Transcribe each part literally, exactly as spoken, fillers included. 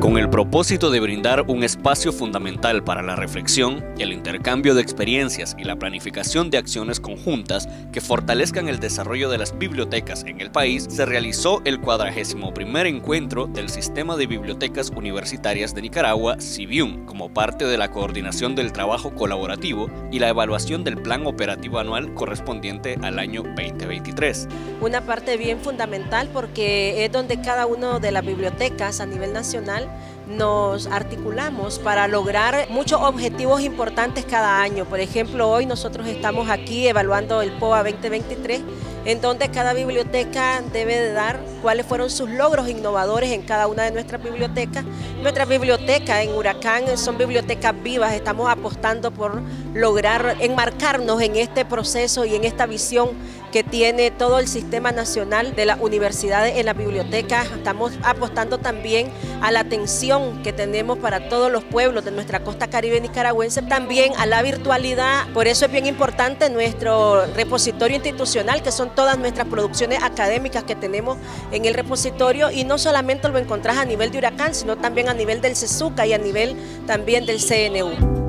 Con el propósito de brindar un espacio fundamental para la reflexión, el intercambio de experiencias y la planificación de acciones conjuntas que fortalezcan el desarrollo de las bibliotecas en el país, se realizó el cuadragésimo primer encuentro del Sistema de Bibliotecas Universitarias de Nicaragua, SIBIUN, como parte de la coordinación del trabajo colaborativo y la evaluación del plan operativo anual correspondiente al año veinte veintitrés. Una parte bien fundamental porque es donde cada una de las bibliotecas a nivel nacional nos articulamos para lograr muchos objetivos importantes cada año. Por ejemplo, hoy nosotros estamos aquí evaluando el P O A veinte veintitrés, en donde cada biblioteca debe de dar cuáles fueron sus logros innovadores en cada una de nuestras bibliotecas. Nuestras bibliotecas en Huracán son bibliotecas vivas, estamos apostando por lograr enmarcarnos en este proceso y en esta visión que tiene todo el sistema nacional de las universidades en las bibliotecas. Estamos apostando también a la atención que tenemos para todos los pueblos de nuestra costa caribe nicaragüense, también a la virtualidad. Por eso es bien importante nuestro repositorio institucional, que son todas nuestras producciones académicas que tenemos en el repositorio, y no solamente lo encontrás a nivel de Huracán, sino también a nivel del CESUCA y a nivel también del C N U.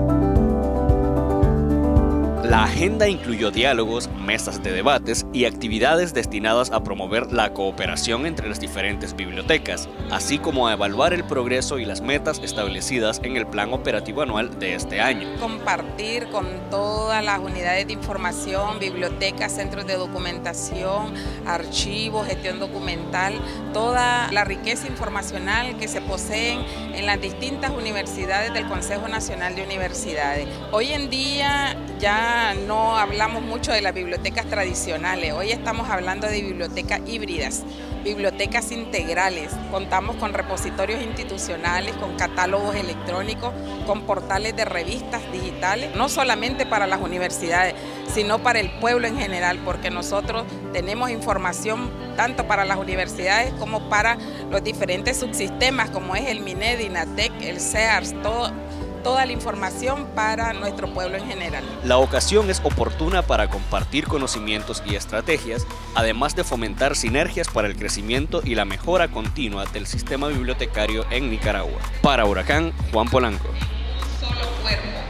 La agenda incluyó diálogos, mesas de debates y actividades destinadas a promover la cooperación entre las diferentes bibliotecas, así como a evaluar el progreso y las metas establecidas en el plan operativo anual de este año. Compartir con todas las unidades de información, bibliotecas, centros de documentación, archivos, gestión documental, toda la riqueza informacional que se poseen en las distintas universidades del Consejo Nacional de Universidades. Hoy en día ya no hablamos mucho de las bibliotecas tradicionales, hoy estamos hablando de bibliotecas híbridas, bibliotecas integrales. Contamos con repositorios institucionales, con catálogos electrónicos, con portales de revistas digitales, no solamente para las universidades, sino para el pueblo en general, porque nosotros tenemos información tanto para las universidades como para los diferentes subsistemas, como es el MINED, INATEC, el CEARS, todo. toda la información para nuestro pueblo en general. La ocasión es oportuna para compartir conocimientos y estrategias, además de fomentar sinergias para el crecimiento y la mejora continua del sistema bibliotecario en Nicaragua. Para Huracán, Juan Polanco. Solo cuerpo.